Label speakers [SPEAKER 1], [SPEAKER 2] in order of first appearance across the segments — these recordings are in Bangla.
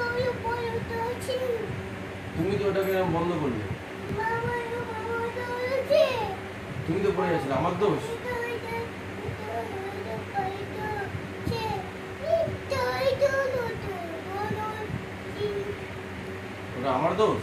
[SPEAKER 1] তুমি তো ওটাকে বন্ধ করলে, তুমি তো পড়ে গেছিলে, আমার দোষ? ওটা আমার দোষ?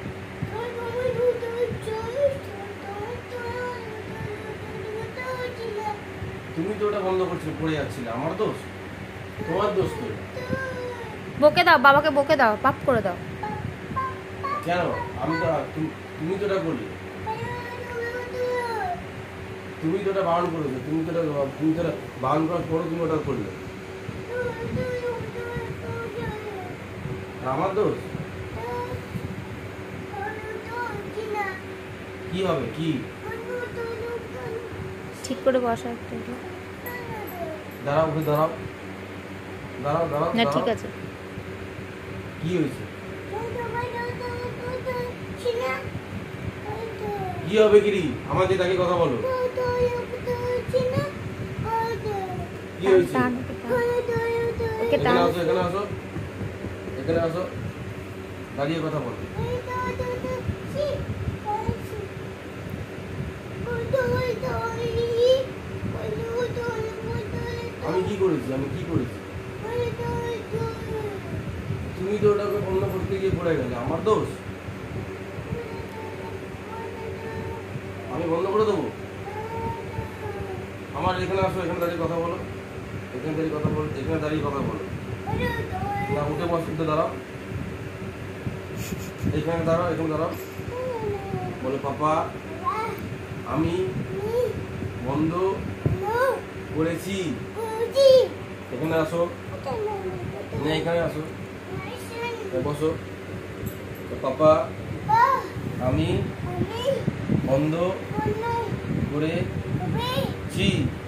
[SPEAKER 1] তুমি তো ওটা বন্ধ করছিলে, পড়ে যাচ্ছিলে, আমার দোষ? তোমার দোষ তো।
[SPEAKER 2] বকে দাও বাবাকে, বকে দাও, পাপ করে দাও।
[SPEAKER 1] কেন? আমি তো তুমি তো ওটা করলে, তুমি তো ওটা বারণ করেছো, তুমি তো ওটা বারণ করার পরও তুমি ওটা করলে, আমার দোষ? কি হবে? কি
[SPEAKER 2] ঠিক করে বসা একটু।
[SPEAKER 1] দাঁড়াও, ওকে দাঁড়াও, দাঁড়াও দাঁড়াও।
[SPEAKER 2] না ঠিক আছে।
[SPEAKER 1] কি হয়েছে? কি হবে কিরি? আমাদের তাকে কথা বলো। কি হয়েছে?
[SPEAKER 2] ওকে
[SPEAKER 1] এখানে আসো, এখানে আসো, এখানে আসো, দাঁড়িয়ে কথা বলো। আমি কি করেছি? আমি কি করেছি? তুমি তো ওটাকে বন্ধ করতে গিয়ে পড়ে গেলে, আমার দোষ? আমি বন্ধ করে দেবো? আমার এখানে আসো, এখানে দাঁড়িয়ে কথা বলো, এখানে দাঁড়িয়ে কথা বলো, এখানে দাঁড়িয়ে কথা বলো। না, উঠে বস, উঠে দাঁড়াও, এখানে দাঁড়াও, এখানে দাঁড়াও, বলো পাপা আমি বন্ধ করেছি। এখানে আসো, না এখানে আসো, বসো। পাপা আমি বন্ধ করেছি।